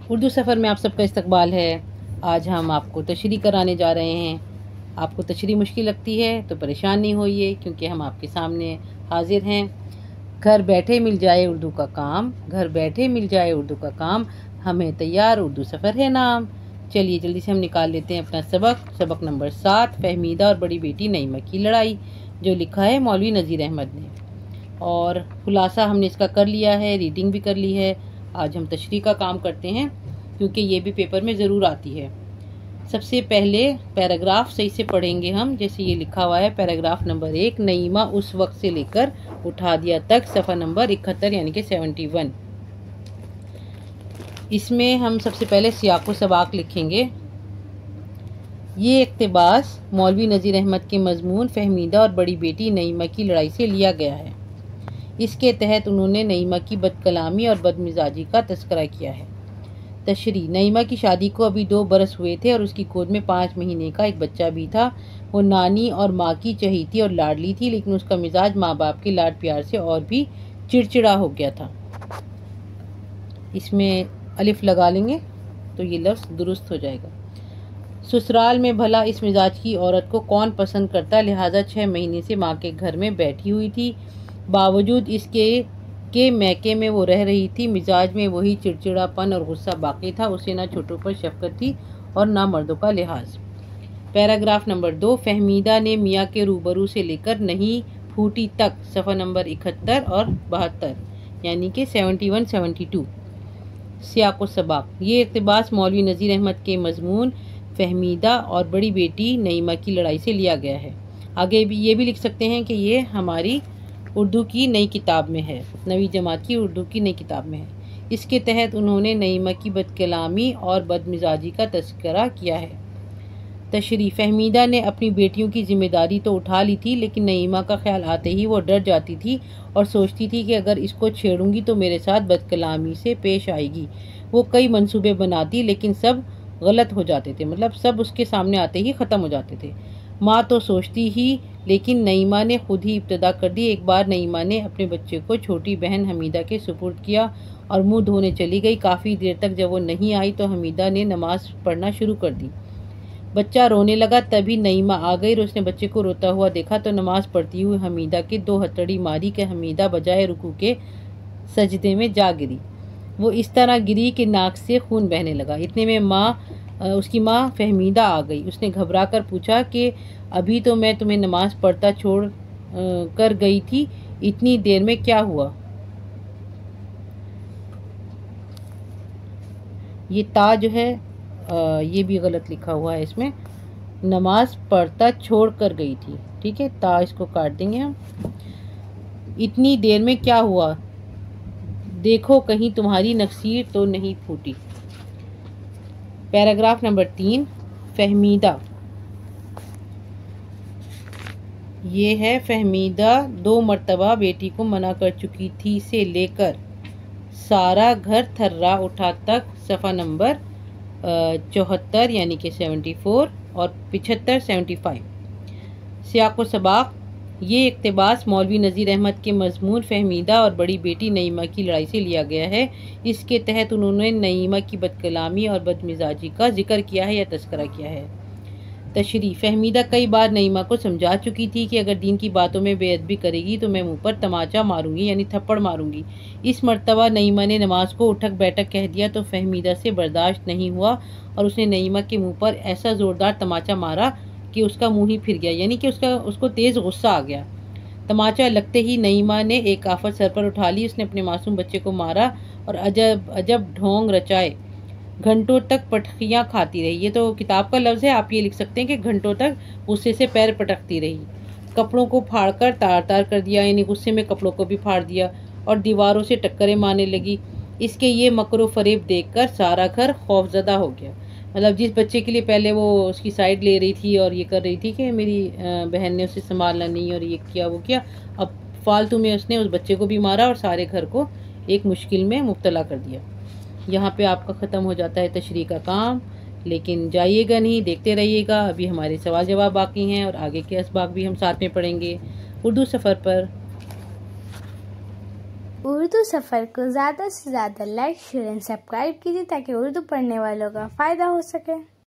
उर्दू सफ़र में आप सबका इस्तकबाल है। आज हम आपको तशरीह कराने जा रहे हैं। आपको तशरीह मुश्किल लगती है तो परेशान नहीं होइए, क्योंकि हम आपके सामने हाजिर हैं। घर बैठे मिल जाए उर्दू का काम, घर बैठे मिल जाए उर्दू का काम, हमें तैयार उर्दू सफ़र है नाम। चलिए जल्दी से हम निकाल लेते हैं अपना सबक नंबर 7, फहमीदा और बड़ी बेटी नईमा की लड़ाई, जो लिखा है मौलवी नज़ीर अहमद ने। और खुलासा हमने इसका कर लिया है, रीडिंग भी कर ली है। आज हम तशरीह का काम करते हैं, क्योंकि ये भी पेपर में ज़रूर आती है। सबसे पहले पैराग्राफ सही से पढ़ेंगे हम। जैसे ये लिखा हुआ है पैराग्राफ नंबर 1, नईमा उस वक्त से लेकर उठा दिया तक, सफ़ा नंबर 71 यानी कि 71। इसमें हम सबसे पहले सियाक़ो सबाक लिखेंगे। ये इक़्तिबास मौलवी नज़ीर अहमद के मज़मून फहमीदा और बड़ी बेटी नईमा की लड़ाई से लिया गया है। इसके तहत उन्होंने नईमा की बदकलामी और बदमिजाजी का तस्करा किया है। तशरीह, नईमा की शादी को अभी 2 बरस हुए थे और उसकी गोद में 5 महीने का एक बच्चा भी था। वो नानी और माँ की चहीती और लाडली थी, लेकिन उसका मिजाज माँ बाप के लाड प्यार से और भी चिड़चिड़ा हो गया था। इसमें अलिफ लगा लेंगे तो ये लफ्ज़ दुरुस्त हो जाएगा। ससुराल में भला इस मिजाज की औरत को कौन पसंद करता, लिहाजा 6 महीने से माँ के घर में बैठी हुई थी। बावजूद इसके के मैके में वो रह रही थी, मिजाज में वही चिड़चिड़ापन और गुस्सा बाकी था। उसे ना छोटों पर शफकत थी और ना मर्दों का लिहाज। पैराग्राफ नंबर 2, फहमीदा ने मियाँ के रूबरू से लेकर नहीं फूटी तक, सफ़ा नंबर 71 और 72 यानी कि 71 72। सियाक़ो सबाक, ये इक़्तिबास मौलवी नज़ीर अहमद के मज़मून फहमीदा और बड़ी बेटी नईमा की लड़ाई से लिया गया है। आगे भी ये भी लिख सकते हैं कि ये हमारी उर्दू की नई किताब में है, 9वीं जमात की उर्दू की नई किताब में है। इसके तहत उन्होंने नईमा की बदकलामी और बदमिजाजी का तस्करा किया है। तशरीह, फहमीदा ने अपनी बेटियों की जिम्मेदारी तो उठा ली थी, लेकिन नईमा का ख्याल आते ही वो डर जाती थी और सोचती थी कि अगर इसको छेड़ूंगी तो मेरे साथ बदकलामी से पेश आएगी। वो कई मंसूबे बनाती, लेकिन सब गलत हो जाते थे, मतलब सब उसके सामने आते ही ख़त्म हो जाते थे। माँ तो सोचती ही, लेकिन नईमा ने खुद ही इब्तदा कर दी। एक बार नईमा ने अपने बच्चे को छोटी बहन हमीदा के सुपुर्द किया और मुंह धोने चली गई। काफ़ी देर तक जब वो नहीं आई तो हमीदा ने नमाज पढ़ना शुरू कर दी। बच्चा रोने लगा, तभी नईमा आ गई और उसने बच्चे को रोता हुआ देखा तो नमाज पढ़ती हुई हमीदा के 2 हथकड़ी मारी कि हमीदा बजाय रुकू के सजदे में जा गिरी। वो इस तरह गिरी कि नाक से खून बहने लगा। इतने में उसकी माँ फहमीदा आ गई। उसने घबरा कर पूछा कि अभी तो मैं तुम्हें नमाज पढ़ता छोड़ कर गई थी, इतनी देर में क्या हुआ? ये ता जो है ये भी गलत लिखा हुआ है इसमें, नमाज पढ़ता छोड़ कर गई थी। ठीक है, ता इसको काट देंगे हम। इतनी देर में क्या हुआ, देखो कहीं तुम्हारी नक्सीर तो नहीं फूटी। पैराग्राफ नंबर 3, फहमीदा, ये है फहमीदा 2 मरतबा बेटी को मना कर चुकी थी से लेकर सारा घर थर्रा उठा तक, सफ़ा नंबर 74 यानी कि 74 और 75 75। सियाक़ो सबाक, ये इक़्तिबास मौलवी नज़ीर अहमद के मज़मून फहमीदा और बड़ी बेटी नईमा की लड़ाई से लिया गया है। इसके तहत उन्होंने नईमा की बदकलामी और बदमिजाजी का जिक्र किया है या तस्करा किया है। तशरीह, फहमीदा कई बार नईमा को समझा चुकी थी कि अगर दीन की बातों में बेअदबी करेगी तो मैं मुंह पर तमाचा मारूंगी, यानी थप्पड़ मारूंगी। इस मर्तबा नईमा ने नमाज को उठक बैठक कह दिया तो फहमीदा से बर्दाश्त नहीं हुआ और उसने नईमा के मुंह पर ऐसा ज़ोरदार तमाचा मारा कि उसका मुंह ही फिर गया, यानी कि उसको तेज़ गुस्सा आ गया। तमाचा लगते ही नईमा ने एक आफत सर पर उठा ली। उसने अपने मासूम बच्चे को मारा और अजब अजब ढोंग रचाए घंटों तक पटखियाँ खाती रही। ये तो किताब का लफ्ज़ है, आप ये लिख सकते हैं कि घंटों तक गुस्से से पैर पटकती रही। कपड़ों को फाड़कर तार तार कर दिया, यानी गुस्से में कपड़ों को भी फाड़ दिया और दीवारों से टक्करें मारने लगी। इसके ये मकरो फरेब देखकर सारा घर खौफजदा हो गया। मतलब जिस बच्चे के लिए पहले वो उसकी साइड ले रही थी और ये कर रही थी कि मेरी बहन ने उसे संभालना नहीं और ये किया वो किया, अब फालतू में उसने उस बच्चे को भी मारा और सारे घर को एक मुश्किल में मुब्तला कर दिया। यहाँ पे आपका ख़त्म हो जाता है तशरीह का काम, लेकिन जाइएगा नहीं, देखते रहिएगा। अभी हमारे सवाल जवाब बाकी हैं और आगे के असबाक भी हम साथ में पढ़ेंगे उर्दू सफ़र पर। उर्दू सफ़र को ज़्यादा से ज़्यादा लाइक, शेयर एंड सब्सक्राइब कीजिए ताकि उर्दू पढ़ने वालों का फ़ायदा हो सके।